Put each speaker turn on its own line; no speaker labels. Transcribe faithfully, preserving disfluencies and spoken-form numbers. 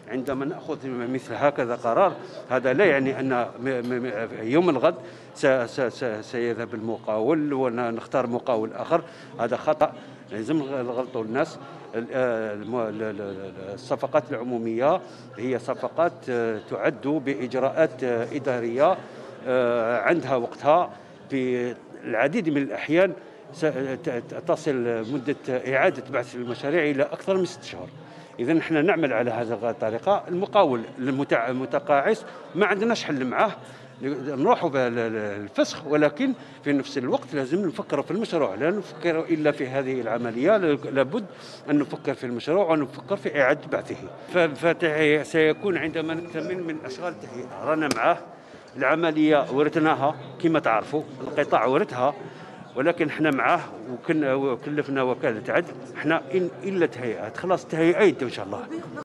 عندما نأخذ مثل هكذا قرار، هذا لا يعني أن يوم الغد سيذهب المقاول ونختار مقاول آخر. هذا خطأ، لازم نغلطوا الناس. الصفقات العمومية هي صفقات تعد بإجراءات إدارية عندها وقتها. في العديد من الأحيان تصل مدة إعادة بعث المشاريع إلى أكثر من ست شهور. إذا نحن نعمل على هذه الطريقة. المقاول المتقاعس ما عندناش حل معه، نروحوا بالفسخ، ولكن في نفس الوقت لازم نفكر في المشروع، لا نفكر إلا في هذه العملية. لابد أن نفكر في المشروع ونفكر في إعادة بعثه. فالتهيئة سيكون عندما نكتمل من أشغال التهيئة. رانا معه. العملية ورثناها كما تعرفوا، القطاع ورثها، ولكن احنا معاه وكلفنا وكالة عدل. احنا إن إلا تهيئة، خلاص التهيئة يبدأ إن شاء الله.